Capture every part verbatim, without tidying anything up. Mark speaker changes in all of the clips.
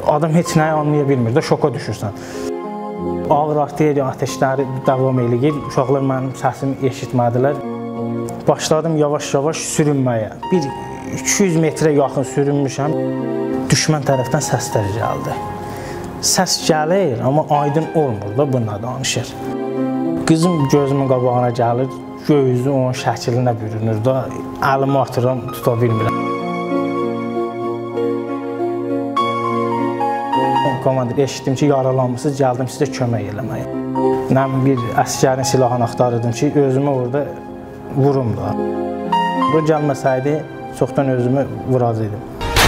Speaker 1: adam heç nəyi anlaya bilmir də, şoka düşürsən. Ağır artilleriya atəşləri davam eləyir. Uşaqlar mənim səsimi eşitmədilər. Başladım yavaş-yavaş sürünməyə. Bir iki yüz metrə yaxın sürünmüşəm. Düşmən tərəfdən səslər gəldi. Səs gəlir, amma aydın olmur da bununla danışır. Qızım gözümün qabağına gəlir, gözü onun şəklinə bürünür da, əlimi atıram, tuta bilmirəm. Komandir, eşitdim ki, yaralanmışsınız, gəldim sizə kömək eləməyə. Mən bir əskərin silahını axtarırdım ki, özümü orada vurum da. Bu gəlməsəydi, çoxdan özümü vuracaqdım.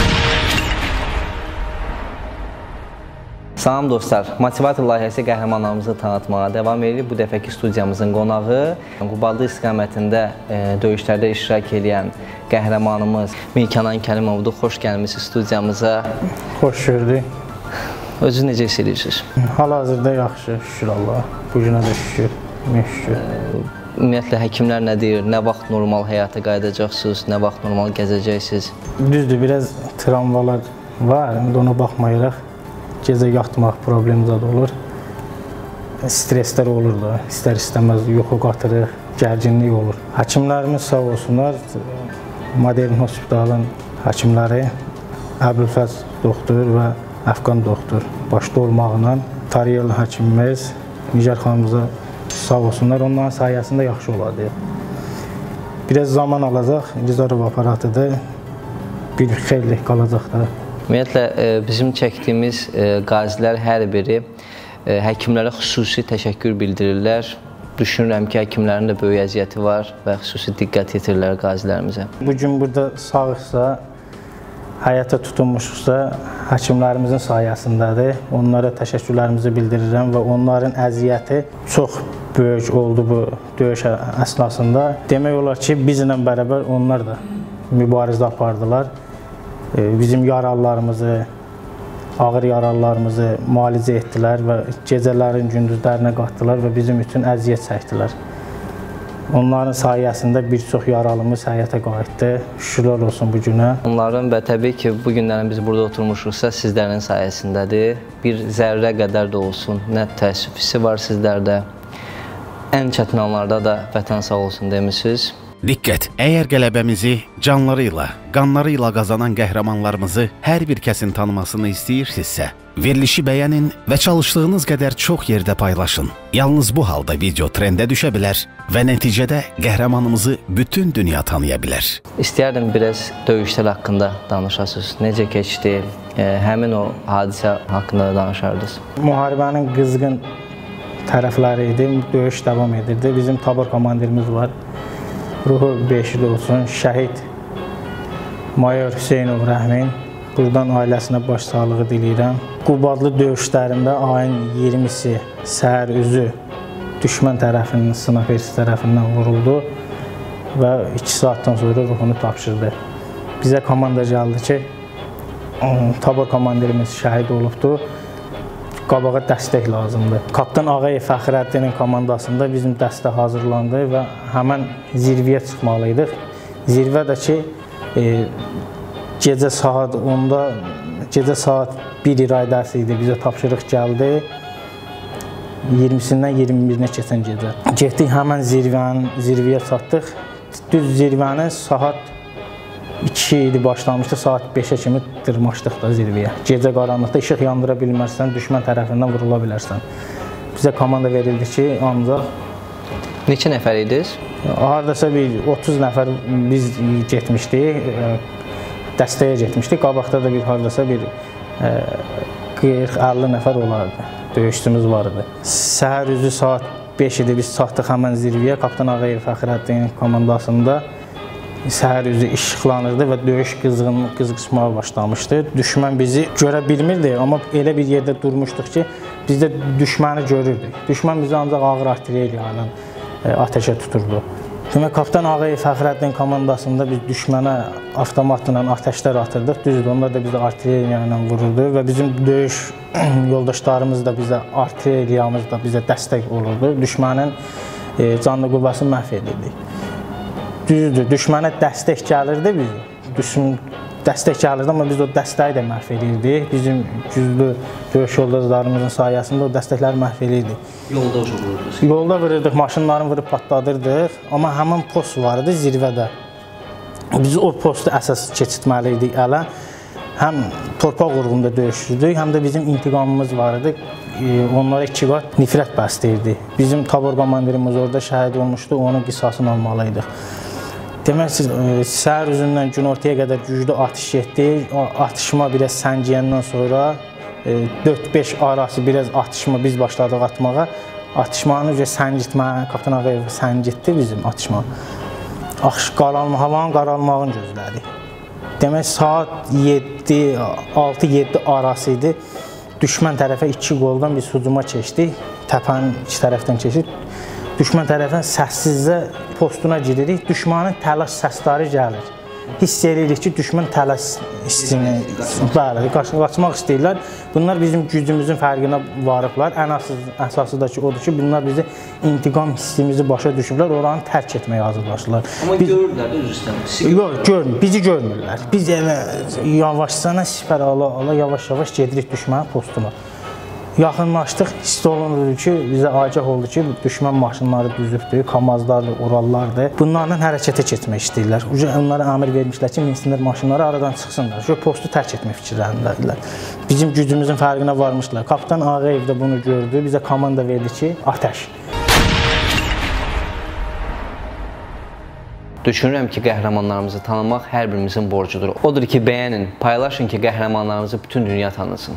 Speaker 2: Salam dostlar, Motivator layihəsi qəhrəmanlarımızı tanıtmağa davam edirik. Bu dəfəki studiyamızın qonağı Qubadlı istiqamətində e, döyüşlərdə iştirak edən qəhrəmanımız Mirkənan Kərimovdur. Xoş gəlmişsiniz studiyamıza.
Speaker 1: Xoş gördük.
Speaker 2: Özünüz necə hiss edirsiniz?
Speaker 1: Hal-hazırda yaxşı, şükür Allah. Bu günə də şükür, şükür.
Speaker 2: Ümumiyyətlə, həkimlər nə deyir? Nə vaxt normal həyata qayıdacaqsınız? Nə vaxt normal gəzəcəksiniz?
Speaker 1: Düzdür, biraz travmalar var, ona baxmayaraq gecə yatmaq problemi zad olur. Streslər olur da, istər-istəməz yuxu qatırıq, gərginlik olur. Həkimlərimiz sağ olsunlar, Modern Hospitalın həkimləri, Əbülfəz doktor və Əfqan doktor başda olmaqla, Tariyel həkimimiz, Nigar xanımıza sağ olsunlar, onların sayəsində yaxşı olardı. Biraz zaman alacaq, Rizarov aparatı da bir xeyli qalacaq da.
Speaker 2: Ümumiyyətlə, bizim çəkdiyimiz qazilər hər biri həkimlərə xüsusi təşəkkür bildirirlər. Düşünürəm ki, həkimlərin də böyük əziyyəti var və xüsusi diqqət yetirirlər qazilərimizə.
Speaker 1: Bugün burada sağıqsa, həyata tutunmuşuqsa, həkimlərimizin sayəsindədir. Onlara təşəkkürlərimizi bildirirəm və onların əziyyəti çox böyük oldu bu döyüş əsnasında. Demək olar ki, bizlə bərabər onlar da mübarizə apardılar. Bizim yaralılarımızı, ağır yaralılarımızı müalicə etdilər və gecələrin gündüzlərinə qatdılar və bizim üçün əziyyət çəkdilər. Onların sayəsində bir çox yaralımız həyata qayıtdı. Şükürlər olsun bu günə.
Speaker 2: Onların və təbii ki, bu günlərin biz burada oturmuşuqsa sizlərin sayəsindədir. Bir zərrə qədər də olsun, nə təəssüf hissi var sizlərdə. Ən çətin anlarda da vətən sağ olsun demişsiniz.
Speaker 3: Diqqət! Əgər qələbəmizi canları ilə, qanları ilə qazanan qəhrəmanlarımızı hər bir kəsin tanımasını istəyirsinizsə, verilişi bəyənin və çalışdığınız qədər çox yerdə paylaşın. Yalnız bu halda video trendə düşə bilər və nəticədə qəhrəmanımızı bütün dünya tanıya bilər.
Speaker 2: İstəyərdim biraz döyüşlər haqqında danışasınız. Necə keçdi? E, həmin o hadisə haqqında da danışardınız.
Speaker 1: Müharibənin qızğın tərəfləri idi, döyüş davam edirdi. Bizim tabor komandirimiz var. Ruhu beşid olsun, şəhid Mayor Hüseynov Rəhmin. Buradan ailəsinə baş sağlığı diləyirəm. Qubadlı döyüşlərində ayın iyirmisi səhər üzü düşmən tərəfinin, snaperisi tərəfindən vuruldu və iki saatdan sonra ruhunu tapşırdı. Bizə komanda gəldi ki, tabor komandirimiz şəhid olubdur, qabağa dəstək lazımdır. Kapitan Ağayev Fəxrəddinin komandasında bizim dəstə hazırlandı və həmən zirvəyə çıxmalıydıq. Zirvə də ki, e, gecə saat onda, gecə saat bir iradəsi idi, bizə tapşırıq gəldi. iyirmisindən iyirmi birinə keçən gecə. Getdik həmən zirvənin, zirvəyə çatdıq. Düz zirvənin saat iki idi başlamışdı, saat beşə kimi dırmaşdıq da zirvəyə. Gecə qaranlıqda işıq yandıra bilmərsən, düşmən tərəfindən vurula bilərsən. Bizə komanda verildi ki, ancaq...
Speaker 2: Neçə nəfər idiniz?
Speaker 1: Haradasa bir otuz nəfər biz getmişdik, dəstəyə getmişdik. Qabaqda da bir haradasa bir qırx əlli nəfər olardı, döyüşçümüz vardı. Səhər üzü saat beş idi, biz çatdıq həmən zirvəyə. Kapitan Ağayev Fəxrəddinin komandasında səhər üzü işıqlanırdı və döyüş qızğışmağa başlamışdı. Düşmən bizi görə bilmirdi, amma elə bir yerdə durmuşduq ki, biz də düşməni görürdük. Düşmən bizi ancaq ağır artilleriya ilə atəşə tuturdu. Demək, Kapitan Ağayev Fəxrəddin komandasında biz düşmənə avtomatla atəşlər atırdıq. Düzdür, onlar da bizə artilleriya ilə vururdu və bizim döyüş yoldaşlarımız da bizə, artilleriyamız da bizə dəstək olurdu. Düşmənin canlı qüvvəsini məhv edirdik. Düzdür, düşmənə dəstək gəlirdi biz. dəstək gəlirdi, amma biz o dəstəyi də məhv edirdik. Bizim güclü döyüş yoldaşlarımızın sayəsində o dəstəkləri məhv edirdik.
Speaker 2: Yolda vururdunuz?
Speaker 1: Yolda vururduk, maşınların vurub patladırdıq. Amma həmin post var idi zirvədə. Biz o postu əsas keçirtməli idik ələ. Həm torpaq qurğunda döyüşürdük, həm də bizim intiqamımız var idi. Onlara iki qat nifrət bəsləyirdi. Bizim tabor komandirimiz orada şəhid olmuşdu, onun qisasını almalıydıq. Demək, səhər üzündən günortaya qədər güclü atış getdi. Atışma biraz səngiyəndən sonra dörd beş arası biraz atışma biz başladıq atmağa. Atışmanı səngitmə, Kapitan Ağayev səngitdi bizim atışma. Qaralma, havanın qaralmağını gözlədik. Demək, saat yeddi, altı yeddi arası idi. Düşmən tərəfə iki qoldan biz hücuma keçdik. Təpənin iki tərəfdən keçdik. Düşmən tərəfdən səssizcə postuna giririk. Düşmanın təlaş səsləri gəlir. Hiss edirik ki, düşmən təlaş hissini, bəli, qaçmaq istəyirlər. Bunlar bizim gücümüzün fərqinə varıblar. Ən əsası da ki, odur ki, bunlar bizi intiqam hissimizi başa düşüblər, oranı tərk etməyə hazırlaşırlar.
Speaker 2: Amma görürlər də üzrüstəm.
Speaker 1: Yox, görmür, bizi görmürlər. Biz elə yavaşsana sipər ala-ala, yavaş-yavaş gedirik düşmənin postuna. Yaxınlaşdıq, hiss olunurdu ki, bizə agah oldu ki, düşmən maşınları düzübdür, kamazlardır, urallardır. Bunlarla hərəkətə keçmək istəyirlər. Onlara əmir vermişlər ki, minsinlər maşınları aradan çıxsınlar. Şu postu tərk etmək fikirlərindədirlər. Bizim gücümüzün fərqinə varmışlar. Kapitan Ağayev də bunu gördü, bizə komanda verdi ki, atəş.
Speaker 2: Düşünürəm ki, qəhrəmanlarımızı tanımaq hər birimizin borcudur. Odur ki, bəyənin, paylaşın ki, qəhrəmanlarımızı bütün dünya tanısın.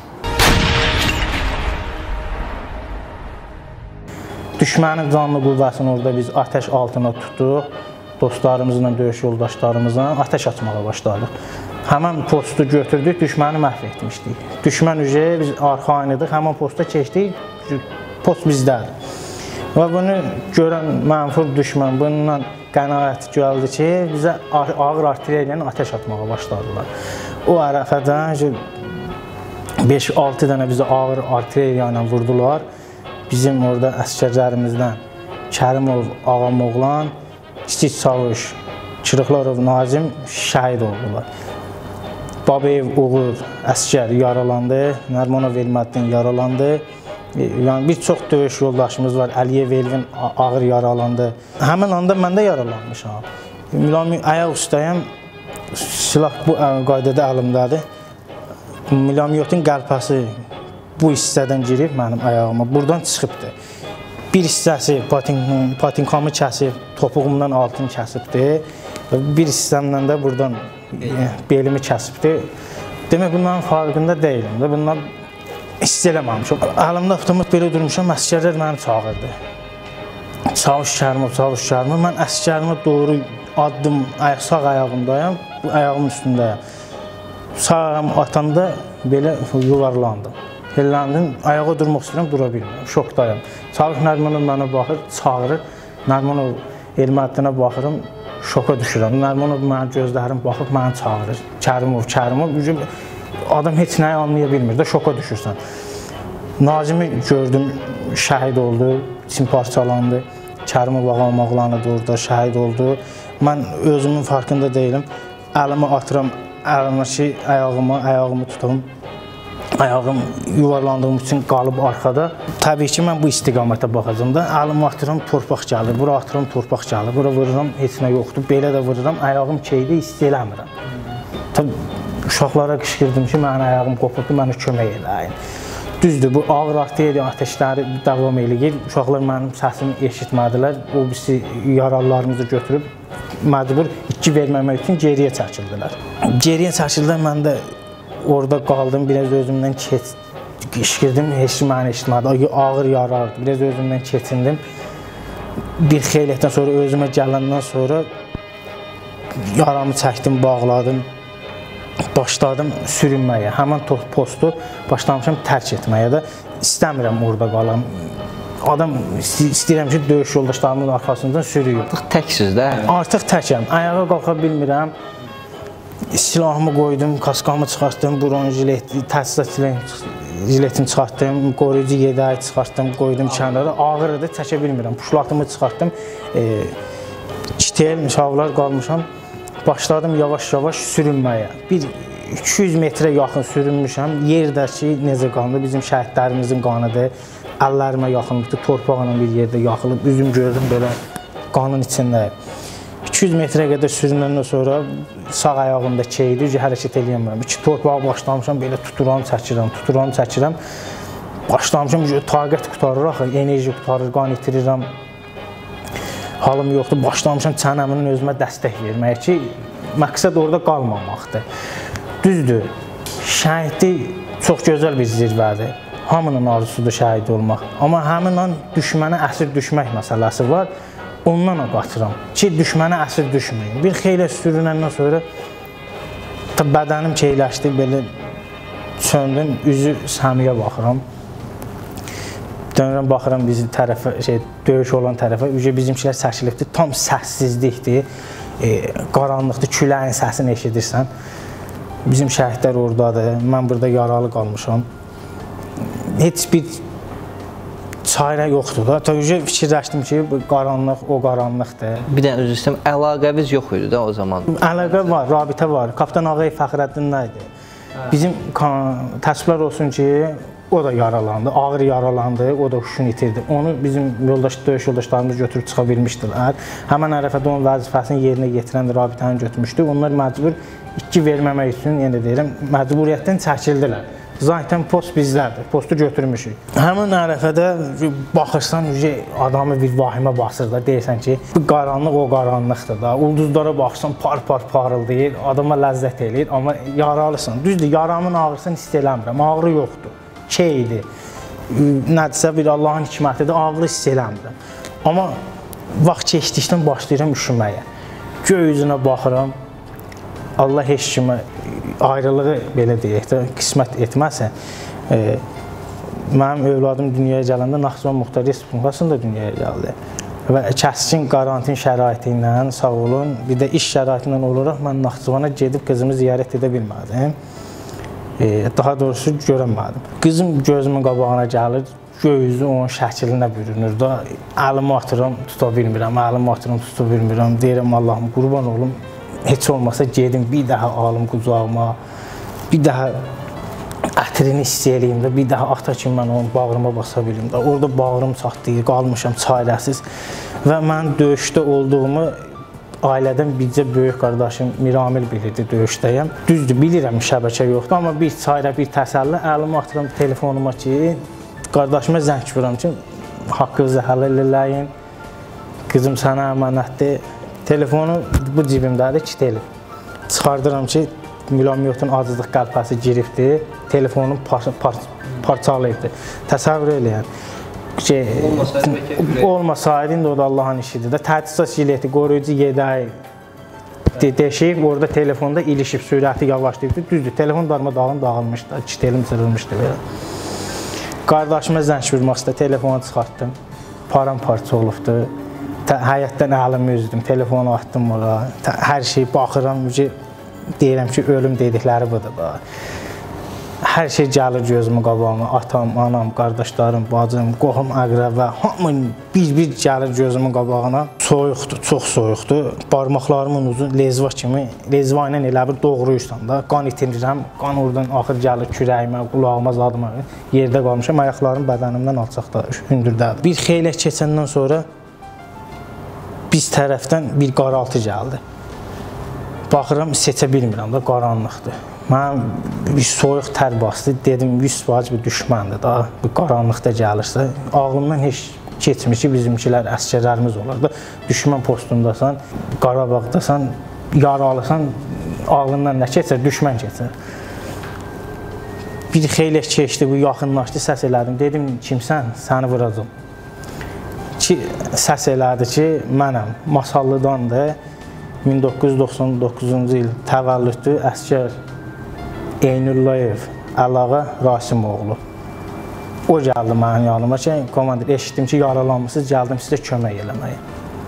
Speaker 1: Düşmənin canlı qüvvəsini orada biz atəş altına tutduq. Dostlarımızla, döyüş yoldaşlarımızla atəş açmağa başladıq. Həmən postu götürdük, düşməni məhv etmişdik. Düşmən üzrə biz arxayınydıq, həmən posta keçdik, post bizdədir. Və bunu görən mənfur düşmən bununla qənaət gəldi ki, bizə ağır artilleriyanın atəş atmağa başladılar. O ərəfədən beş altı dənə bizə ağır artilleriyanla vurdular. Bizim orada əsgərlərimizdən Kərimov Ağamoğlan, Kiçik Çavuş Çırıqlarov Nazim şəhid oldular. Babayev Uğur əsgər yaralandı, Nərmanov Elməddin yaralandı. Yəni bir çox döyüş yoldaşımız var, Əliyev Elvin ağır yaralandı. Həmin anda mən də yaralanmışam. Milami ayaq üstəyəm, silah bu qaydada əlimdədir. Milamiyotun qəlpəsi bu hissədən girib mənim ayağıma, buradan çıxıbdır. Bir hissəsi patinkamı kəsib, topuğumdan altını kəsibdir. Bir hissəmdən də buradan belimi kəsibdir. Demək, bunların farkında deyiləm də, bunlar hiss eləməmişim. Əlimdə avtomat belə durmuşam, əsgərlər məni çağırdı. Çavuş Kərimov, Çavuş Kərimov, mən əsgərimə doğru addım, sağ ayağımdayım, ayağımın üstündəyim. Sağ ayağım atanda belə yuvarlandım. Helləndim, ayağa durmaq istəyirəm, dura bilmirəm, şokdayım. Çavuş Nərmanov mənə baxır, çağırır. Nərmanov Elməddinə baxırım, şoka düşürəm. Nərmanov mənim gözlərim baxıb, məni çağırır. Kərimov, Kərimov. Adam heç nəyi anlaya bilmir də, şoka düşürsən. Nazimi gördüm, şəhid oldu, içim parçalandı. Kərimov Ağamoğlanı da orada şəhid oldu. Mən özümün farkında deyiləm. Əlimi atıram, əlimə ki, ayağıma, ayağımı tutum. Ayağım yuvarlandığım üçün qalıb arxada. Təbii ki, mən bu istiqamətə baxacam da. Əlimi atıram, torpaq gəlir. Bura atıram, torpaq gəlir. Bura vururam, heç nə yoxdur. Belə də vururam, ayağım keydi, hiss eləmirəm. Uşaqlara qışqırdım ki, mənim ayağım qopubdur, mənə kömək eləyin. Düzdür, bu ağır artilleriya atəşləri davam eləyir. Uşaqlar mənim səsimi eşitmədilər. O birisi yaralılarımızı götürüb məcbur iki verməmək üçün geriyə çəkildilər. Geriyə çəkildilər, mən də orada qaldım, biraz özümdən qışqırdım, heç məni eşitmədi. Ağır yarardı, biraz özümdən keçindim. Bir xeyliyyətdən sonra, özümə gələndən sonra yaramı çəkdim, bağladım. Başladım sürünməyə. Həmən postu başlamışam tərk etməyə də. İstəmirəm orada qalam. Adam istəyirəm ki, döyüş yoldaşlarımın arxasından sürüyür.
Speaker 2: Artıq təksiniz də?
Speaker 1: Artıq təkəm. Ayağa qalxa bilmirəm. Silahımı qoydum, kaskamı çıxartdım, bronz jileti, təsisat jiletini çıxartdım, qoruyucu yedəyi çıxartdım, qoydum kənara. Ağır idi, çəkə bilmirəm. Puşlatımı çıxartdım. Kitel, şavlar qalmışam. başladım yavaş-yavaş sürünməyə. Bir iki yüz metrə yaxın sürünmüşəm. Yerdəki necə qandı? Bizim şəhidlərimizin qanıdır. Əllərimə yaxınlıqdır, torpaqla bir yerdə yaxılıb, üzüm gördüm belə qanın içində. iki yüz metrə qədər sürünəndən sonra sağ ayağımda keydi, hərəkət eləyəmirəm. İki torpağa başlamışam, belə tuturam, çəkirəm, tuturam, çəkirəm. Başlamışam, taqət qutarır axı, enerji qutarır, qan itirirəm. Halım yoxdur, başlamışam çənəmin özümə dəstək verməyə ki, məqsəd orada qalmamaqdır. Düzdür, şəhidlik çox gözəl bir zirvədir. Hamının arzusudur şəhid olmaq. Amma həmin an düşmənə əsir düşmək məsələsi var. Ondan qaçıram ki, düşmənə əsir düşməyin. Bir xeyli sürünəndən sonra bədənim keyləşdi, belə söndüm, üzü Səmiyə baxıram. Dönürəm, baxıram bizim tərəfə, şey, döyüş olan tərəfə, bizimkilər çəkilibdir, tam səssizlikdir, e, qaranlıqdır, küləyin səsini eşidirsən. Bizim şəhidlər oradadır, mən burada yaralı qalmışam. Heç bir çarə yoxdur da. Təbii fikirləşdim ki, qaranlıq o qaranlıqdır.
Speaker 2: Bir də özü istəyəm, əlaqəviz yox idi da o zaman.
Speaker 1: Əlaqə var, rabitə var. Kapitan Ağayev Fəxrəddin nə idi? Bizim təəssüflər olsun ki, o da yaralandı, ağır yaralandı, o da huşunu itirdi. Onu bizim yoldaş, döyüş yoldaşlarımız götürüb çıxa bilmişdilər. Həmən ərəfədə onun vəzifəsini yerinə getirən rabitəni götürmüşdü. Onlar məcbur iki verməmək üçün, yenə deyirəm, məcburiyyətdən çəkildilər. Zaten post bizdədir, postu götürmüşük. Həmin ərəfədə baxırsan, adamı bir vahimə basır da, deyirsən ki, bu qaranlıq o qaranlıqdır da. Ulduzlara baxırsan, par-par parıldayır, adama ləzzət eləyir, amma yaralısan. Düzdür, yaramın ağrısını hiss eləmirəm, ağrı yoxdur, keydir, nədirsə bir Allahın hikmətidir, ağrı hiss eləmirəm. Amma vaxt keçdikdən başlayıram üşüməyə. Göy üzünə baxıram, Allah heç kimi ayrılığı belə deyək də, qismət etməsə, e, mənim övladım dünyaya gələndə Naxçıvan Muxtar Respublikasında dünyaya gəldi. Və kəskin qarantin şəraiti ilə, sağ olun, bir də iş şəraiti ilə olaraq mən Naxçıvana gedib qızımı ziyarət edə bilmədim. E, daha doğrusu görənmədim. Qızım gözümün qabağına gəlir, göy üzü onun şəklinə bürünür da, əlimi atıram, tuta bilmirəm, əlimi atıram, tuta bilmirəm, deyirəm Allahım, qurban olum. Heç olmasa gedim, bir daha alım qucağıma, bir daha ətrini hiss eləyim də, bir daha ata kimi mən onu bağrıma basa bilim də. Orada bağrım çatlayır, qalmışam çarəsiz. Və mən döyüşdə olduğumu ailədən bircə böyük qardaşım Miramil bilirdi, döyüşdəyəm. Düzdür, bilirəm şəbəkə yoxdur, amma bir çarə, bir təsəlli, əlimi atıram telefonuma ki, qardaşıma zəng vuram ki, haqqınızı həll eləyin, qızım sənə əmanətdir. Telefonu bu cibimdədir, kitel. Çıxardıram ki, milyonmiyotun acıdıq qəlpəsi giribdir, telefonum par par parçalayıbdır. Təsəvvür eləyən. Olmasaydı, indi o da Allahın işidir də. Təchizat jileti, qoruyucu yedəyi deşib, orada telefonda ilişib, sürəti yavaşlayıbdır. Düzdür, telefon darmadağın dağılmışdı, kitelim cırılmışdı belə. Qardaşıma zəng vurmaq istə, telefonu çıxartdım, paramparça olubdur. Həyətdən əlimi üzdüm, telefonu atdım ora, hər şey baxıram, deyirəm ki, ölüm dedikləri budur da. Hər şey gəlir gözümün qabağıma, atam, anam, qardaşlarım, bacım, qohum, əqrəbə, hamı bir-bir gəlir gözümün qabağına. Soyuqdur, çox soyuqdur, barmaqlarımın uzun lezva kimi, lezva ilə elə bir doğruyursan da, qan itirirəm, qan oradan axır gəlir kürəyimə, qulağıma, zadıma, yerdə qalmışam, ayaqlarım bədənimdən alçaqda, hündürdədir. Bir xeylə keçəndən sonra biz tərəfdən bir qaraltı gəldi. Baxıram, seçə bilmirəm da, qaranlıqdır. Mən bir soyuq tər bastı, dedim, yüz faiz bir düşməndir da, bir qaranlıqda gəlirsə. Ağlımdan heç keçmir ki, bizimkilər, əskərlərimiz olar da, düşmən postundasan, Qarabağdasan, yaralısan, ağlından nə keçər, düşmən keçər. Bir xeyli keçdi, bu yaxınlaşdı, səs elədim, dedim, kimsən, səni vuracam. Ki, səs elədi ki, mənəm, Masallıdandır, min doqquz yüz doxsan doqquzuncu il təvəllüdlü əskər Eynullayev Əlağa Rasimoğlu. O gəldi mənim yanıma ki, komandir, eşitdim ki, yaralanmışsınız, gəldim sizə kömək eləməyə.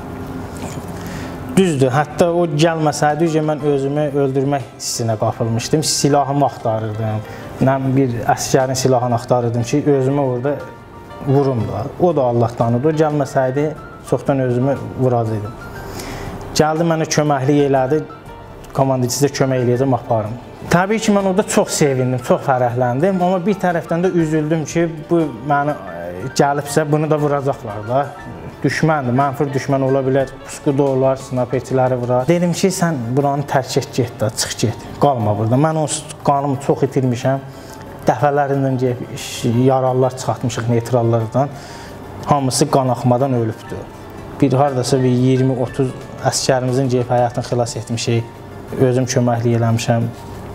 Speaker 1: Düzdür, hətta o gəlməsəydi, mən özümü öldürmək hissinə qapılmışdım, silahımı axtarırdım. Mən bir əskərin silahını axtarırdım ki, özümü orada vurum da. O da Allahdanıdır. O gəlməsəydi, çoxdan özümü vuracaqdım. Gəldi, mənə köməklik elədi. komandir sizə kömək eləyəcəm, aparım. Təbii ki, mən orada çox sevindim, çox fərəhləndim, amma bir tərəfdən də üzüldüm ki, bu məni gəlibsə, bunu da vuracaqlar da. Düşməndir, mənfur düşmən ola bilər, pusquda olar, snaperçiləri vurar. Dedim ki, sən buranı tərk et, get da, çıx get, qalma burada. Mən o qanımı çox itirmişəm, dəfələrindən yaralılar çıxartmışıq neytrallardan, hamısı qan axmadan ölübdür. Bir haradasa bir iyirmi otuz əskərimizin gəlib həyatını xilas etmişik, özüm köməklik eləmişəm,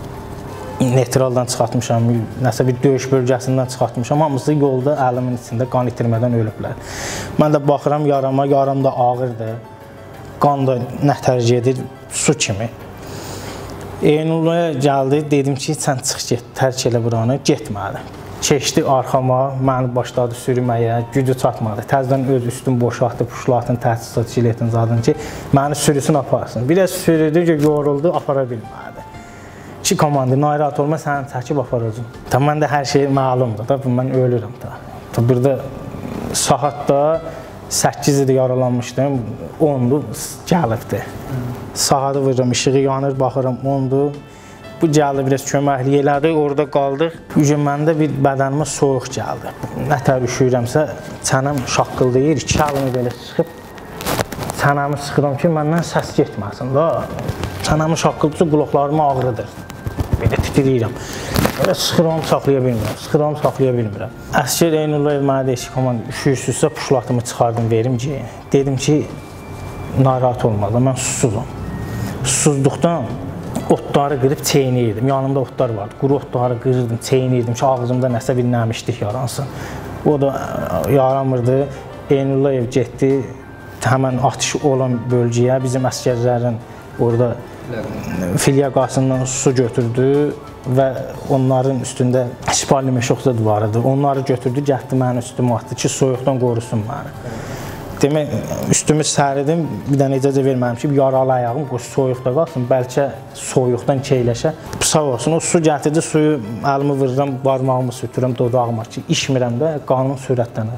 Speaker 1: neytraldan çıxartmışam, nəsə bir döyüş bölgəsindən çıxartmışam, hamısı yolda əlimin içində qan itirmədən ölüblər. Mən də baxıram yarama, yaram da ağırdır, qan da nətər gedir, su kimi. Eynullaya gəldi, dedim ki, sən çıx get, tərk elə buranı, getmədi. Keçdi arxama, məni başladı sürüməyə, gücü çatmadı. Təzdən öz üstüm boşaltdı, puşlatın, təhsisat, jiletin zadını ki, məni sürüsün aparsın. Bir də sürüdü ki, yoruldu, apara bilmədi. Ki, komandir, narahat olma, səni çəkib aparacam. Mən də hər şey məlumdur da, mən ölürüm da. Burada saatda səkkiz idi yaralanmışdım, ondu gəlibdi. Saatı vururam, işığı yanır, baxıram, ondu. Bu gəldi, biraz köməklik elədi, orada qaldıq. Ücün məndə bir bədənimə soyuq gəldi. Nətər üşüyürəmsə, çənəm şaqqıldayır, iki əlimi belə sıxıb, çənəmi sıxıram ki, məndən səs getməsin da. Çənəmi şaqqıldayırsa, qulaqlarımı ağrıdır. Belə titriyirəm. Belə sıxıram, saxlaya bilmirəm, sıxıram, saxlaya bilmirəm. Əskər Eynullayev mənə deyir ki, komandir, üşüyürsünüzsə puşlatımı çıxardım, verim ki, dedim ki, narahat olmalı, mən susuzum. Susuzluqdan otları qırıb çeynəyirdim, yanımda otlar vardı, quru otları qırırdım, çeynəyirdim ki, ağzımda nəsə bir nəmişlik yaransın. O da yaramırdı, Eynullayev getdi, həmən atış olan bölgəyə, bizim əskərlərin orada filyaqasından su götürdü və onların üstündə şipalli meşoxzad var idi. Onları götürdü, gətdi mənim üstümü atdı ki, soyuqdan qorusun məni. Demək, üstümü səridim, bir dənə icazə vermədim ki, yaralı ayağım soyuqda qalsın, bəlkə soyuqdan keyləşə. Sağ olsun, o su gətirdi, suyu əlimi vururam, barmağımı sürtürəm dodağıma ki, içmirəm də, qanım sürətlənər.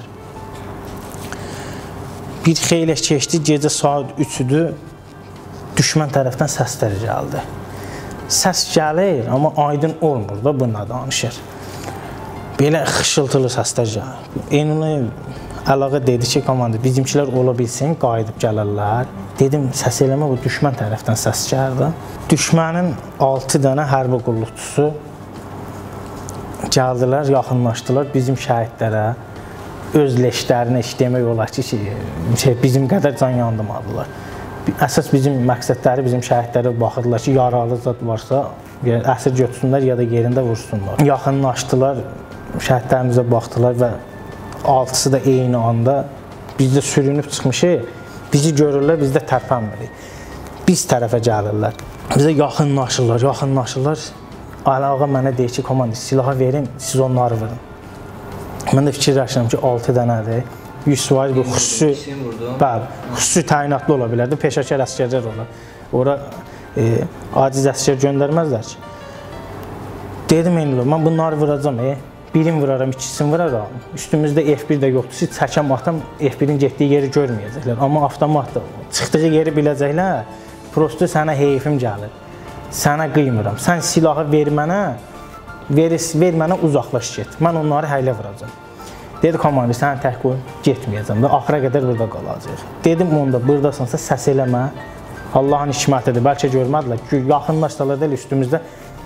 Speaker 1: Bir xeyləş keçdi, gecə saat üçdür, düşmən tərəfdən səslər gəldi. Səs gəlir, amma aydın olmur da, bununla danışır. Belə xışıltılı səslər gəlir. Eynullayev əlaqə dedi ki, komandir, bizimkilər ola bilsin, qayıdıb gələrlər. Dedim, səs eləmə, bu düşmən tərəfdən səs gəldi. Düşmənin altı dənə hərbi qulluqçusu gəldilər, yaxınlaşdılar bizim şəhidlərə, öz leşlərinə iş demək olar ki, bizim qədər can yandırmadılar. Əsas bizim məqsədləri bizim şəhidlərə baxırdılar ki, yaralı zad varsa əsir götürsünlər ya da yerində vursunlar. Yaxınlaşdılar, şəhidlərimizə baxdılar və altısı da eyni anda biz də sürünüb çıxmışıq, bizi görürlər, biz də tərpənmirik. Biz tərəfə gəlirlər, bizə yaxınlaşırlar, yaxınlaşırlar. Əlağa mənə deyir ki, komandir, silahı verin, siz onları vurun. Mən də fikirləşirəm ki, altı dənədir. yüz faiz bu xüsusi, bəli, xüsusi təyinatlı ola bilər də, peşəkar əskərlər olar. Ora e, aciz əskər göndərməzlər ki. Dedim, Eynullayev, mən bunları vuracam, e. birini vuraram, ikisini vuraram. Üstümüzdə F bir də yoxdur, siz çəkəm atam F birin getdiyi yeri görməyəcəklər. Amma avtomatda çıxdığı yeri biləcəklər, prosto sənə heyfim gəlir. Sənə qıymıram, sən silahı ver mənə, ver, ver mənə uzaqlaş get. Mən onları həylə vuracam. Dedi, komandir, səni tək qoyum, getməyəcəm də, axıra qədər burada qalacaq. Dedim, onda buradasınsa səs eləmə, Allahın hikmətidir, bəlkə görmədilər, yaxınlaşsalar da üstümüzdə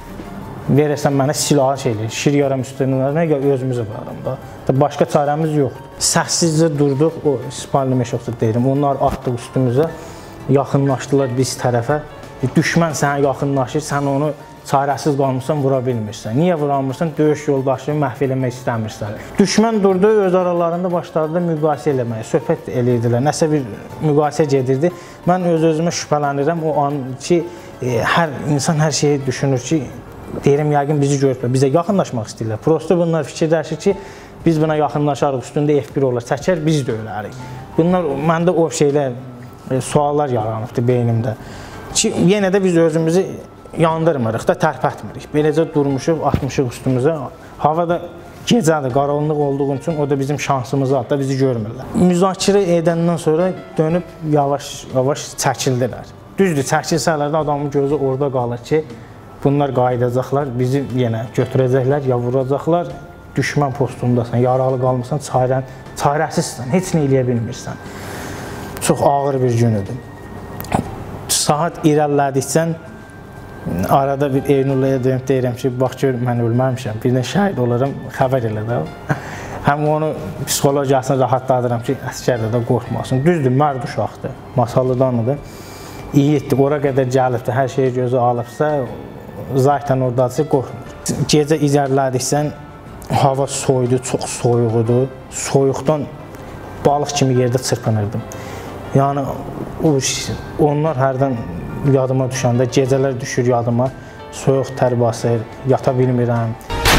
Speaker 1: verəsən mənə silahı şeylir, şir yaram üstünə, ya özümüzü vuraram da. Başqa çarəmiz yoxdur. Səssizcə durduq, o şipalli meşoxzad deyirəm, onlar atdıq üstümüzə, yaxınlaşdılar biz tərəfə. Düşmən sənə yaxınlaşır, sən onu çarəsiz qalmışsan, vura bilmirsən. Niyə vuramırsan? Döyüş yoldaşını məhv eləmək istəmirsən. Düşmən durdu, öz aralarında başladı müqayisə eləməyə, söhbət eləyirdilər, nəsə bir müqayisə gedirdi. Mən öz-özümə şübhələnirəm o an ki, e, hər insan hər şeyi düşünür ki, deyirəm, yəqin bizi görüblər, bizə yaxınlaşmaq istəyirlər. Prosto bunlar fikirləşir ki, biz buna yaxınlaşarıq, üstündə F bir olar, çəkər, biz də ölərik. Bunlar, məndə o şeylər, e, suallar yaranıbdır beynimdə. Ki, yenə də biz özümüzü yandırmırıq da, tərpətmirik. Beləcə durmuşuq, atmışıq üstümüzə. Havada gecədir, qaranlıq olduğu üçün o da bizim şansımızı aldı da bizi görmürlər. Müzakirə edəndən sonra dönüb yavaş-yavaş çəkildilər. Düzdür, çəkilsələr də adamın gözü orada qalır ki, bunlar qayıdacaqlar, bizi yenə götürəcəklər, ya vuracaqlar, düşmən postundasan, yaralı qalmısan, çarən, çarəsizsən, heç nə eləyə bilmirsən. Çox ağır bir gün idi. Saat irəlilədikcən, arada bir Eynullaya dönüb deyirəm ki, bax gör, mən ölməmişəm, birdən şəhid olaram, xəbər elə də. Həm onu psixologiyasını rahatladıram ki, əskərdə də qorxmasın. Düzdür, mərd uşaqdır, Masallıdanıdır. İyiyiddir, ora qədər gəlibdir, hər şeyi gözü alıbsa, zaten oradacı qorxmur. Gecə izərlədiksən, hava soyudu, çox soyuqdur. Soyuqdan balıq kimi yerdə çırpınırdım. Yəni, onlar hərdən yadıma düşəndə, gecələr düşür yadıma, soyuq tər basır, yata bilmirəm.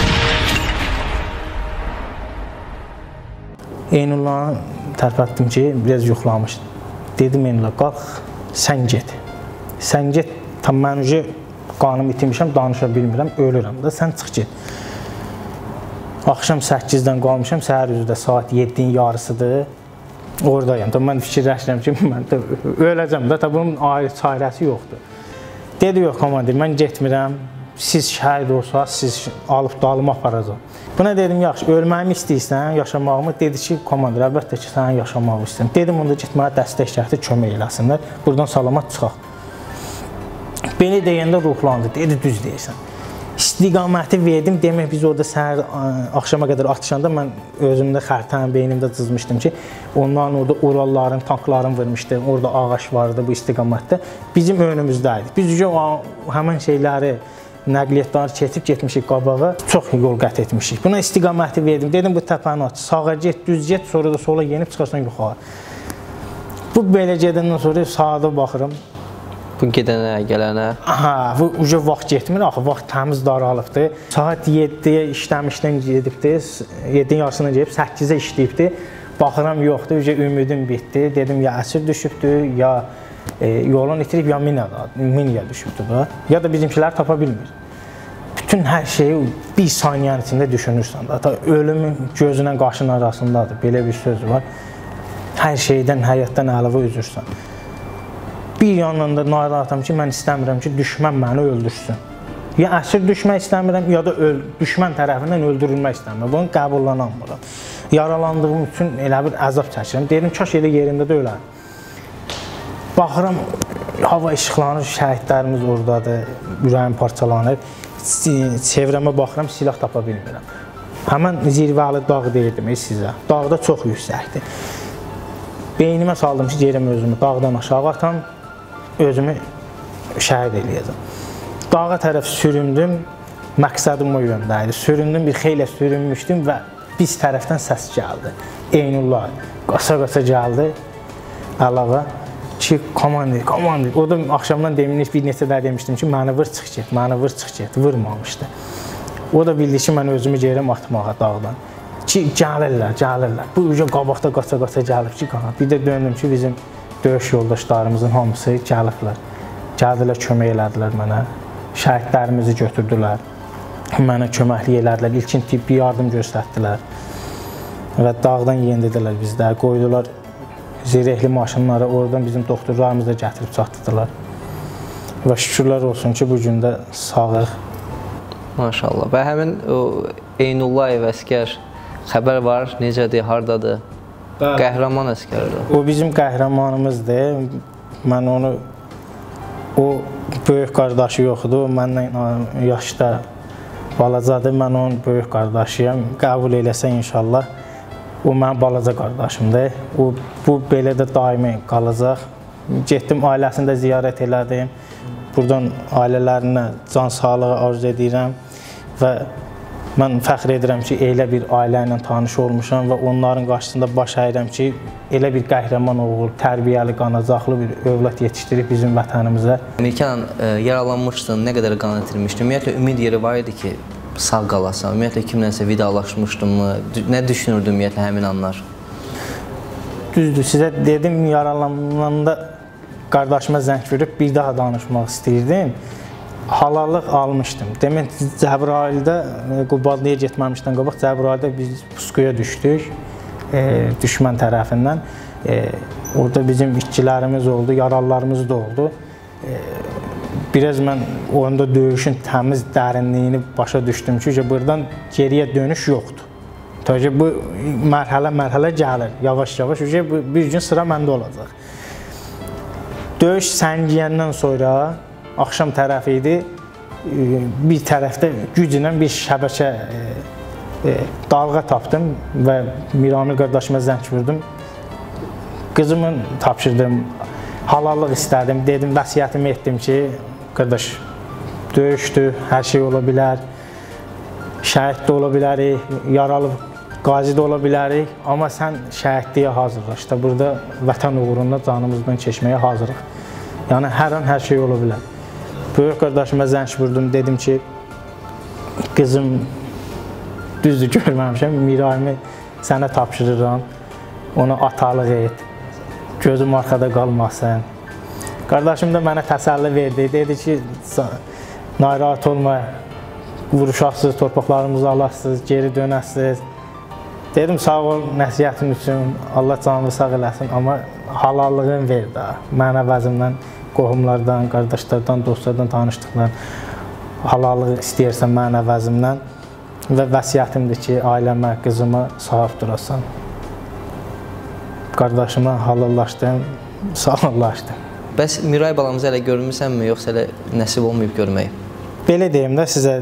Speaker 1: Eynullahı tərpətdim ki, biraz yuxlamışdım. Dedim Eynullah, qalx, sən get. Sən get, tam mən uca qanımı itirmişəm, danışa bilmirəm, ölürəm da, sən çıx get. Axşam səkkizdən qalmışam, səhər üzrə saat yeddinin yarısıdır. Oradayım, mən fikirləşirəm ki, mən də öləcəm də, bunun ayrı çarəsi yoxdur. Dedi, yox komandir, mən getmirəm, siz şəhid olsaq, siz alıb dalımı aparacaq. Buna dedim, yaxşı, ölməyimi istəyirsən, yaşamağımı, dedi ki, komandir, əlbəttə ki, sən yaşamağı istəyirəm. Dedim, onda git mənə dəstək şərti kömək eləsinlər, buradan salamat çıxaq. Belə deyəndə ruhlandı, dedi, düz deyirsən. İstiqaməti verdim, demək biz orada səhər, axşama qədər atışanda mən özümdə xərtən, beynimdə cızmışdım ki, onların orada Uralların, tankların vurmuşdu, orada ağaç vardı bu istiqamətdə, bizim önümüzdəydik. Biz həmən şeyləri, nəqliyyatları keçib getmişik qabağa, çox yol qət etmişik. Buna istiqaməti verdim, dedim bu təpəni aç, sağa get, düz get, sonra da sola yenib çıxarsan yuxarı. Bu belə gedəndən sonra sağa baxıram.
Speaker 2: Bu gedənə, gələnə?
Speaker 1: Aha, bu uca vaxt getmir, axı, vaxt təmiz daralıbdır. Saat yeddiyə işləmişdən gedibdir, yeddinin yarısından gedib, səkkizə işləyibdir. Baxıram, yoxdur, uca ümidim bitdi. Dedim, ya əsir düşübdür, ya e, yolun itirib, ya minaya düşübdür da. Ya da bizimkiləri tapa bilmir. Bütün hər şeyi bir saniyənin içində düşünürsən. Hatta ölümün gözünə qaşının arasındadır, belə bir söz var. Hər şeydən, həyatdan əlavə üzürsən. Bir yandan da narahatam ki, mən istəmirəm ki, düşmən məni öldürsün. Ya əsir düşmək istəmirəm, ya da düşmən tərəfindən öldürülmək istəmirəm. Bunu qəbullanamıram. Yaralandığım üçün elə bir əzab çəkirəm. Dedim, kaş elə yerində də ölərəm. Baxıram, hava işıqlanır, şəhidlərimiz oradadır, ürəyim parçalanır. Çevrəmə baxıram, silah tapa bilmirəm. Həmən zirvəli dağ deyirdim sizə. Dağda çox yüksəkdir. Beynimə saldım ki, yerim özümü dağdan aşağı atam, özümü şəhid eləyəcəm. Dağa tərəf süründüm, məqsədim o yöndə idi. Süründüm, bir xeylə sürünmüşdüm və biz tərəfdən səs gəldi. Eynullah, qaça-qaça gəldi əlavə ki, komandir, komandir. O da axşamdan demin bir neçə də demişdim ki, məni vır, çıx get, məni vır, çıx get, vırmamışdı. O da bildi ki, mən özümü yerim atmağa dağdan. Ki, gəlirlər, gəlirlər. Bu uca qabaqda qaça-qaça gəlib ki, bir də döndüm ki, bizim döyüş yoldaşlarımızın hamısı gəliblər. Gəldilər, kömək elədilər mənə. Şəhidlərimizi götürdülər. Mənə köməklik elədilər. İlkin tibbi yardım göstərdilər. Və dağdan yendidilər bizdə. Qoydular zirehli maşınları, oradan bizim doktorlarımızı da gətirib çatdılar. Və şükürlər olsun ki, bu gün də sağıq.
Speaker 2: Maşallah. Və həmin Eynullayev əskər xəbər var, necədir, hardadır? Qəhrəman əskərdir.
Speaker 1: O bizim qəhrəmanımızdır. Mən onu, o böyük qardaşı yoxdur, məndən yaşda balacadır, mən onun böyük qardaşıyam. Qəbul eləsə inşallah, o mənim balaca qardaşımdır. O, bu belə də daimi qalacaq. Getdim, ailəsini də ziyarət elədim. Buradan ailələrinə can sağlığı arzu edirəm və mən fəxr edirəm ki, elə bir ailə ilə tanış olmuşam və onların qarşısında baş əyirəm ki, elə bir qəhrəman oğul, tərbiyəli, qanacaqlı bir övlad yetişdirib bizim vətənimizə.
Speaker 2: Mirkan, yaralanmışdın, nə qədər qan itirmişdin? Ümumiyyətlə, ümid yeri var idi ki, sağ qalasan. Ümumiyyətlə, kimlənsə vidalaşmışdın mı? Nə düşünürdün ümumiyyətlə həmin anlar?
Speaker 1: Düzdür, sizə dedim, yaralananda qardaşıma zəng verib bir daha danışmaq istəyirdim. Halallıq almışdım. Demək, Cəbrayildə, Qubadlıya getməmişdən qabaq, Cəbrayildə biz puskuya düşdük, e, düşmən tərəfindən. E, orada bizim işçilərimiz oldu, yaralılarımız da oldu. biraz mən onda döyüşün təmiz dərinliyini başa düşdüm ki, buradan geriyə dönüş yoxdur. Təbii bu mərhələ-mərhələ gəlir, yavaş-yavaş, bir gün sıra məndə olacaq. Döyüş səngiyəndən sonra, axşam tərəfi idi, bir tərəfdə güclə bir şəbəkə dalğa tapdım və Miramil qardaşıma zəng vurdum. Qızımı tapşırdım, halallıq istədim, dedim, vəsiyyətimi etdim ki, qardaş, döyüşdür, hər şey ola bilər, şəhid də ola bilərik, yaralı qazi də ola bilərik, amma sən şəhidliyə hazırlaş da, burada vətən uğrunda canımızdan keçməyə hazırıq. Yəni, hər an hər şey ola bilər. Böyük qardaşıma zəng vurdum, dedim ki, qızım, düzdür görməmişəm, Mirayimi sənə tapşırıram, ona atalıq et, gözüm arxada qalmasın. Qardaşım da mənə təsəlli verdi, dedi ki, narahat olma, vuruşaqsınız, torpaqlarımızı alasınız, geri dönəsiniz. Dedim, sağ ol, nəsiyyətin üçün, Allah canını sağ eləsin, amma halallığını ver də, mən əvəzimdən, qohumlardan, qardaşlardan, dostlardan, tanışdıqlardan halallıq istəyirsən mən əvəzimdən və vəsiyyətimdir ki, ailəmə, qızıma sahib durasan. Qardaşıma halallaşdım, sağollaşdım.
Speaker 2: Bəs Miray balamızı hələ görmüsənmi, yoxsa hələ nəsib olmayıb görməyi?
Speaker 1: Belə deyim də sizə,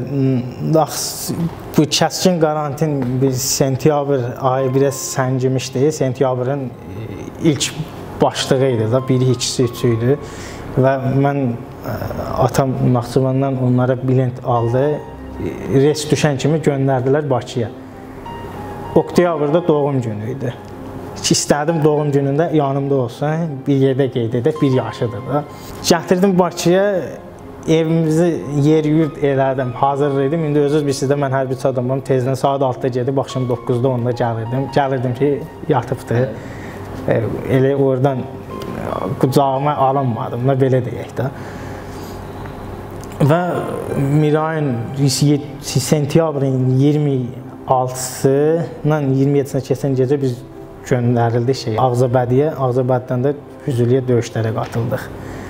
Speaker 1: bu kəskin qarantin bir sentyabr ayı biraz səngimişdi. Sentyabrın ilk başlığı idi da, biri, ikisi, üçü idi. Və mən, atam Naxçıvandan onlara bilet aldı. Res düşən kimi göndərdilər Bakıya. Oktyabrda doğum günü idi. İstədim doğum günündə yanımda olsun, bir yerdə qeyd edək, bir yaşıdır da. Gətirdim Bakıya, evimizi yer yurt elədim, hazır idim. İndi özünüz bilirsiniz də mən hərbiçi adamım, tezdən saat altıda gedib, axşam doqquzda onda gəlirdim. Gəlirdim ki, yatıbdır. Elə oradan qucağıma alınmadım, belə deyək də. Və Mirayın sentyabrın iyirmi altısı ilə iyirmi yeddisinə keçən gecə biz göndərildik şey, Ağcabədiyə. Ağcabəddən də Füzuliyə döyüşlərə qatıldıq.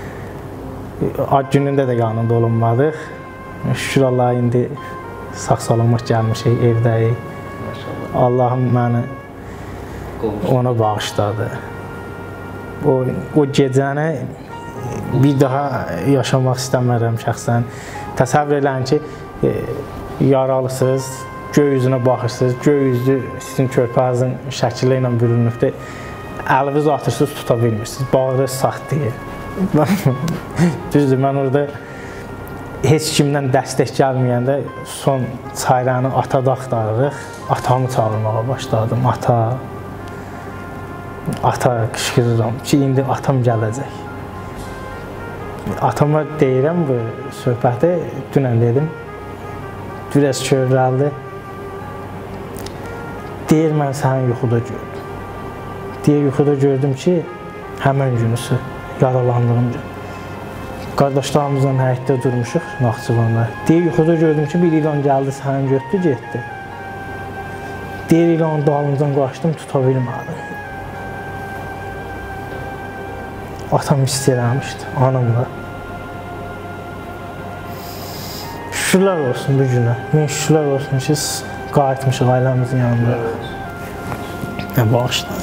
Speaker 1: Ad günündə də yanında olunmadıq. Şükür Allah, indi sağ-salamat gəlmişik, evdəyik. Allahım məni ona bağışladı. O, o gecəni bir daha yaşamaq istəmərəm şəxsən. Təsəvvür edin ki, yaralısınız, göy üzünə baxırsınız, göy üzü sizin körpənizin şəkili ilə bürünübdür. Əliniz atırsınız, tuta bilmirsiniz, bağırı saxlayır. Düzdür, mən orada heç kimdən dəstək gəlməyəndə son çayrəni atada axtarırıq. Atamı çağırmağa başladım, ata, ata qışqırıram ki, indi atam gələcək. Atama deyirəm bu söhbəti, dünən dedim, biraz kövrəldi. Deyir, mən səni yuxuda gördüm. Deyir, yuxuda gördüm ki, həmən günüsü, yaralandığım gün. Qardaşlarımızla həyətdə durmuşuq, Naxçıvanda. Deyir, yuxuda gördüm ki, bir ilan gəldi, səni götdü, getdi. Deyir, ilanın dalımızdan qaçdım, tuta bilmədim. Atam istəyirəmişdi, anamla. Şükürlər olsun bu günə. Min şükürlər olsun ki, qayıtmışıq ailəmizin yanında. Bağışlayın.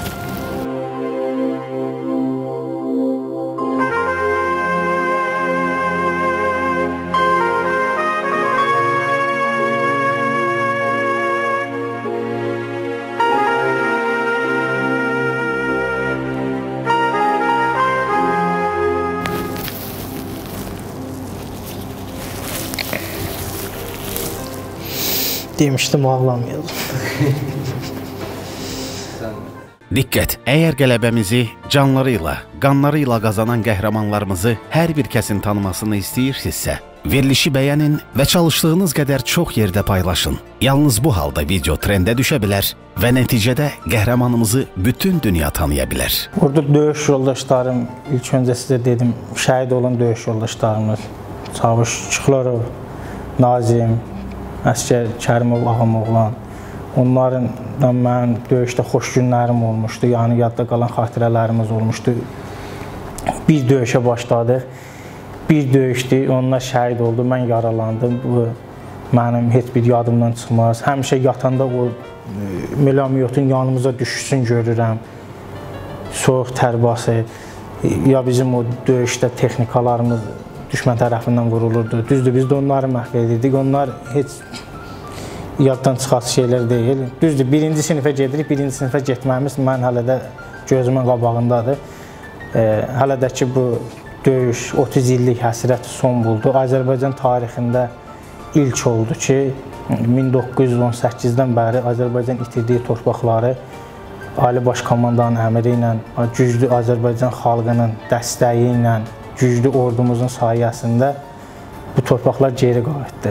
Speaker 1: Demişdim, ağlamayalım.
Speaker 3: Diqqət! Əgər qələbəmizi canları ilə, qanları ilə qazanan qəhrəmanlarımızı hər bir kəsin tanımasını istəyirsinizsə, verilişi bəyənin və çalışdığınız qədər çox yerdə paylaşın. Yalnız bu halda video trendə düşə bilər və nəticədə qəhrəmanımızı bütün dünya tanıya bilər.
Speaker 1: Orada döyüş yoldaşlarım, ilk öncə sizə dedim, şəhid olan döyüş yoldaşlarımız, Çavuş Çuxlarov, Nazim, Əsgər Kərimov Ağamoğlan, onların da mənim döyüşdə xoş günlərim olmuşdu, yəni yadda qalan xatirələrimiz olmuşdu. Bir döyüşə başladıq, bir döyüşdü, onunla şəhid oldu, mən yaralandım. Bu mənim heç bir yadımdan çıxmaz. Həmişə yatanda o minomyotun yanımıza düşsün görürəm. Soyuq tər basır. Ya bizim o döyüşdə texnikalarımız düşmən tərəfindən vurulurdu. Düzdür, biz də onları məhv edirdik. Onlar heç yaddan çıxası şeylər deyil. Düzdür, birinci sinifə gedirik, birinci sinifə getməyimiz mən hələ də gözümün qabağındadır. E, hələ də ki, bu döyüş otuz illik həsrət son buldu. Azərbaycan tarixində ilk oldu ki, min doqquz yüz on səkkizdən bəri Azərbaycan itirdiyi torpaqları Ali Baş Komandanın əmri ilə, güclü Azərbaycan xalqının dəstəyi ilə, güclü ordumuzun sayəsində bu torpaqlar geri qayıtdı.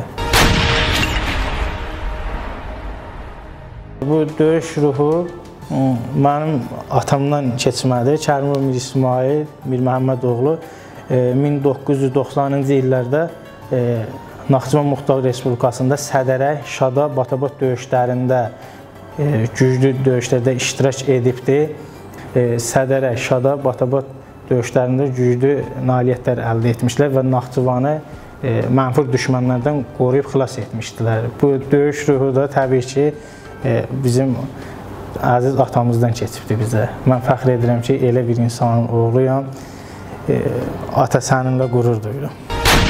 Speaker 1: Bu döyüş ruhu mənim atamdan keçmədi. Kərimov Mir İsmail, Mir Məhəmmədoğlu min doqquz yüz doxsanıncı illərdə Naxçıvan Muxtar Respublikasında Sədərək, Şada, Batabad döyüşlərində güclü döyüşlərdə iştirak edibdi. Sədərək, Şada, Batabad döyüşlərində güclü nailiyyətlər əldə etmişlər və Naxçıvanı mənfur düşmənlərdən qoruyub xilas etmişdilər. Bu döyüş ruhu da təbii ki, bizim əziz atamızdan keçibdi bizə. Mən fəxr edirəm ki, elə bir insanın oğluyam. Ata səninlə qürur duyuram.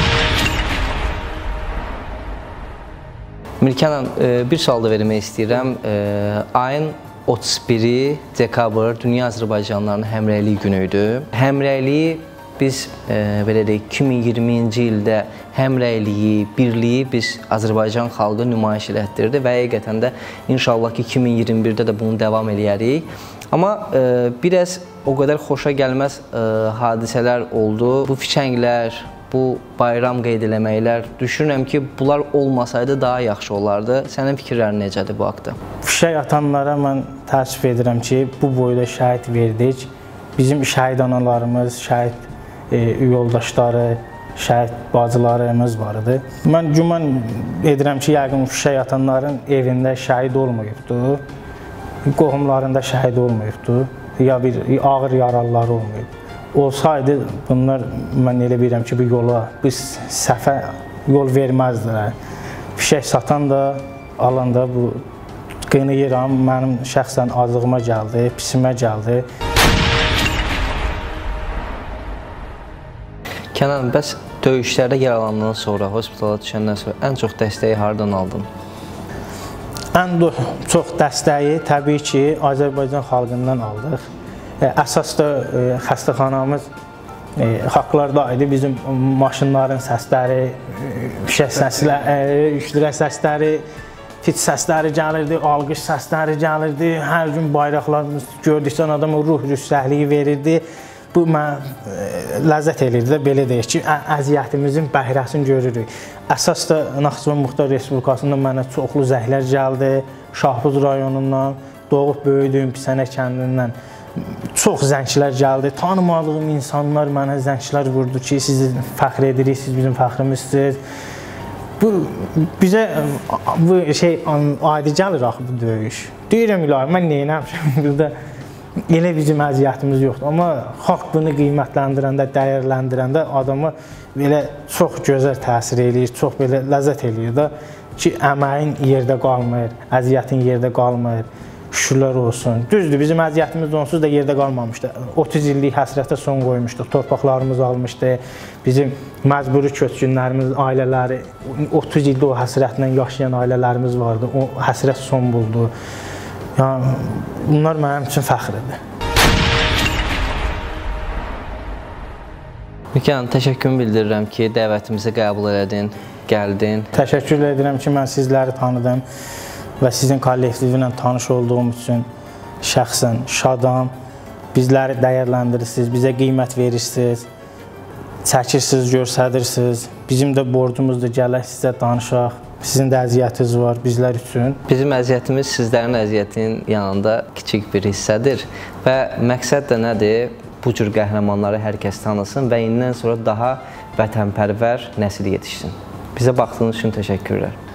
Speaker 2: Mirkənan, bir sual da vermək istəyirəm. Ayın otuz biri dekabr Dünya Azərbaycanlılarının Həmrəylik günü idi. Həmrəyliyi biz belə deyək, iki min iyirminci ildə həmrəyliyi, birliyi biz Azərbaycan xalqı nümayiş elətdirdi və həqiqətən də inşallah ki, iki min iyirmi birdə də bunu davam eləyərik. Amma biraz o qədər xoşa gəlməz hadisələr oldu. Bu fiçənglər, bu bayram qeyd eləməklər, düşünürəm ki, bunlar olmasaydı daha yaxşı olardı. Sənin fikirlərin necədir bu haqda?
Speaker 1: Fişək atanlara mən təəssüf edirəm ki, bu boyda şəhid verdik. Bizim şəhid analarımız, şəhid yoldaşları, şəhid bacılarımız var idi. Mən güman edirəm ki, yəqin fişək atanların evində şəhid olmayıbdı, qohumlarında şəhid olmayıbdı, ya bir ağır yaralıları olmayıb. Olsaydı, bunlar mən elə bilirəm ki, bu yola, bu səhvə yol verməzdilər. Fişək satan da, alan da bu qınayıram, mənim şəxsən azlığıma gəldi, pisimə gəldi.
Speaker 2: Kənan, bəs döyüşlərdə yaralandan sonra, hospitala düşəndən sonra ən çox dəstəyi hardan aldın?
Speaker 1: Ən çox dəstəyi təbii ki, Azərbaycan xalqından aldıq. Əsas da xəstəxanamız haqlarda idi. Bizim maşınların səsləri, fişək səsləri, üşdürə səsləri, fit səsləri gəlirdi, alqış səsləri gəlirdi. Hər gün bayraqlarımız gördükdən adamın ruh rüstəhliyi verirdi. Bu mənə ləzzət elirdi, belə deyək ki, əziyyətimizin bəhrəsini görürük. Əsas da Naxçıvan Muxtar Respublikasında mənə çoxlu zəhlər gəldi. Şahbuz rayonundan, doğub böyüdüyüm Pisənə kəndindən çox zənglər gəldi. Tanımadığım insanlar mənə zənglər vurdu ki, sizi fəxr edirik, siz bizim fəxrimizsiniz. Bu, bizə bu şey adi gəlir axı bu döyüş. Deyirəm, ilahi, mən neynəmişəm burada? Elə bizim əziyyətimiz yoxdur. Amma xalq bunu qiymətləndirəndə, dəyərləndirəndə adamı belə çox gözəl təsir eləyir, çox belə ləzzət eləyir da ki, əməyin yerdə qalmır, əziyyətin yerdə qalmır. Şükürlər olsun. Düzdür, bizim əziyyətimiz onsuz da yerdə qalmamışdı. otuz illik həsrətə son qoymuşduq, torpaqlarımız almışdı. Bizim məcburi köçkünlərimiz, ailələri, otuz ildə o həsrətlə yaşayan ailələrimiz vardı. O həsrət son buldu. Yəni, bunlar mənim üçün fəxridir.
Speaker 2: Mirkənan, təşəkkürümü bildirirəm ki, dəvətimizi qəbul elədin, gəldin.
Speaker 1: Təşəkkür edirəm ki, mən sizləri tanıdım və sizin kollektivi ilə tanış olduğum üçün şəxsən şadam. Bizləri dəyərləndirirsiniz, bizə qiymət verirsiniz, çəkirsiniz, göstərirsiniz. Bizim də borcumuzdur, gələk sizə danışaq. Sizin də əziyyətiniz var bizlər üçün.
Speaker 2: Bizim əziyyətimiz sizlərin əziyyətinin yanında kiçik bir hissədir və məqsəd də nədir? Bu cür qəhrəmanları hər kəs tanısın və indən sonra daha vətənpərvər nəsil yetişsin. Bizə baxdığınız üçün təşəkkürlər.